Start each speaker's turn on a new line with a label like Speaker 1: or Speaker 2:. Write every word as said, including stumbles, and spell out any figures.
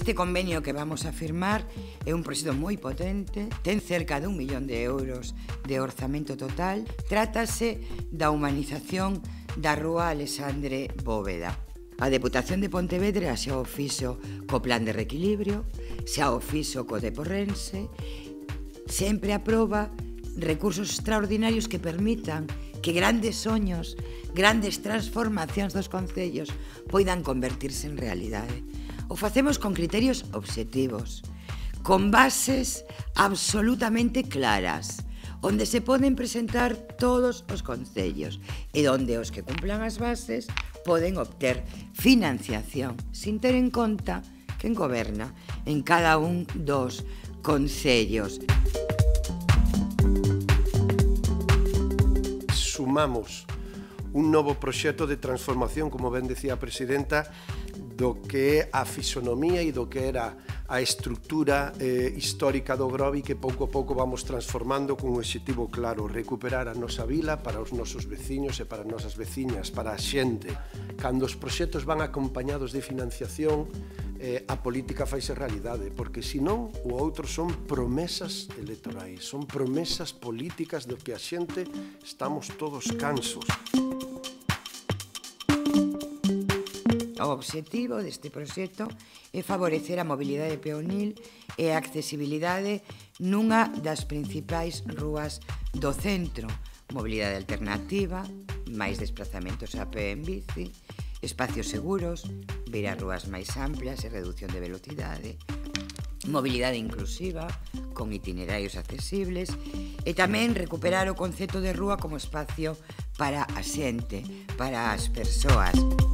Speaker 1: Este convenio que vamos a firmar é un proxecto moi potente, ten cerca de un millón de euros de orzamento total. Trátase da humanización da Rúa Alexandre Bóveda. A Deputación de Pontevedra xa o fixo co Plan de Reequilibrio, xa o fixo co Deporrense, sempre aproba recursos extraordinarios que permitan que grandes soños, grandes transformacións dos concellos poidan convertirse en realidade. O facemos con criterios obxectivos, con bases absolutamente claras, onde se poden presentar todos os concellos e onde os que cumplan as bases poden obter financiación, sin ter en conta quen goberna en cada un dos concellos.
Speaker 2: Sumamos un novo proxecto de transformación, como ben decía a presidenta, do que é a fisonomía e do que era a estrutura eh, histórica do Grovi, que pouco a pouco vamos transformando con un objetivo claro: recuperar a nosa vila para os nosos veciños e para as nosas veciñas, para a xente. Cando os proxectos van acompañados de financiación, eh, a política faise realidade, porque senón o outro son promesas electorais, son promesas políticas do que a xente estamos todos cansos.
Speaker 1: O obxectivo deste proxecto é favorecer a mobilidade peonil e a accesibilidade nunha das principais rúas do centro. Mobilidade alternativa, máis desplazamentos a pé en bici, espacios seguros, vir a rúas máis amplias e reducción de velocidade, mobilidade inclusiva, con itinerarios accesibles, e tamén recuperar o concepto de rúa como espacio para a xente, para as persoas.